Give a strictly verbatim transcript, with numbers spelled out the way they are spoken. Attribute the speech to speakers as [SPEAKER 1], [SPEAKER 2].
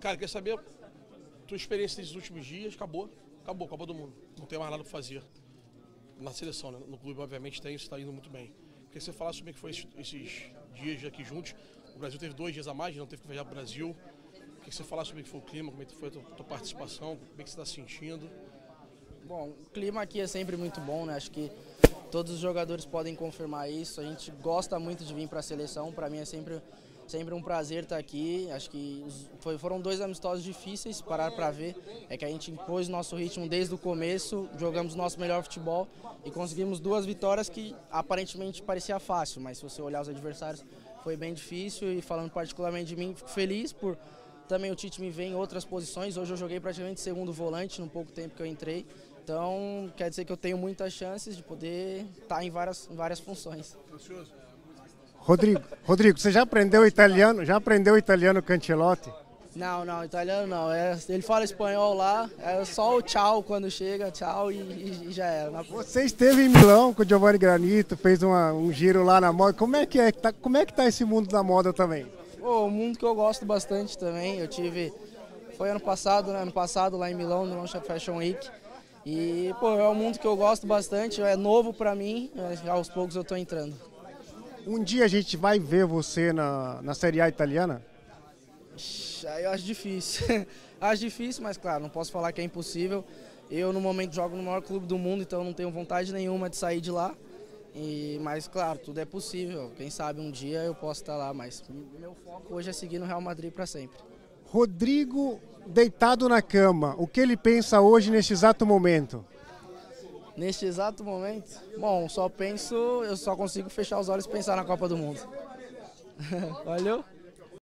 [SPEAKER 1] Cara, quer saber tua experiência desses últimos dias? Acabou, acabou, acabou do mundo. Não tem mais nada para fazer na seleção, né? No clube, obviamente, tem, você está indo muito bem. Queria que você falasse como é que foi esses, esses dias aqui juntos. O Brasil teve dois dias a mais, não teve que viajar para o Brasil. Queria que você falasse como é que foi o clima, como é que foi a tua, tua participação, como é que você está se sentindo.
[SPEAKER 2] Bom, o clima aqui é sempre muito bom, né? Acho que todos os jogadores podem confirmar isso. A gente gosta muito de vir para a seleção. Para mim é sempre, sempre um prazer estar aqui. Acho que foi, foram dois amistosos difíceis, parar para ver. É que a gente impôs nosso ritmo desde o começo, jogamos nosso melhor futebol e conseguimos duas vitórias que aparentemente parecia fácil, mas se você olhar os adversários foi bem difícil. E falando particularmente de mim, fico feliz por também o Tite me ver em outras posições. Hoje eu joguei praticamente segundo volante no pouco tempo que eu entrei. Então, quer dizer que eu tenho muitas chances de poder estar em várias, em várias funções.
[SPEAKER 3] Rodrigo, Rodrigo, você já aprendeu italiano? Já aprendeu italiano com Ancelotti?
[SPEAKER 2] Não, não, italiano não. É, ele fala espanhol lá, é só o tchau quando chega, tchau e, e, e já era.
[SPEAKER 3] Você esteve em Milão com o Giovanni Granito, fez uma, um giro lá na moda. Como é que é? Tá, como é que tá esse mundo da moda também?
[SPEAKER 2] Pô, um mundo que eu gosto bastante também. Eu tive, foi ano passado, né? Ano passado lá em Milão, no Milão Fashion Week. E, pô, é um mundo que eu gosto bastante, é novo pra mim, aos poucos eu tô entrando.
[SPEAKER 3] Um dia a gente vai ver você na, na Série A italiana?
[SPEAKER 2] Aí eu acho difícil. Acho difícil, mas claro, não posso falar que é impossível. Eu, no momento, jogo no maior clube do mundo, então não tenho vontade nenhuma de sair de lá. E, mas, claro, tudo é possível. Quem sabe um dia eu posso estar lá, mas meu foco hoje é seguir no Real Madrid para sempre.
[SPEAKER 3] Rodrigo, deitado na cama, o que ele pensa hoje neste exato momento?
[SPEAKER 2] Neste exato momento? Bom, só penso, eu só consigo fechar os olhos e pensar na Copa do Mundo. Valeu?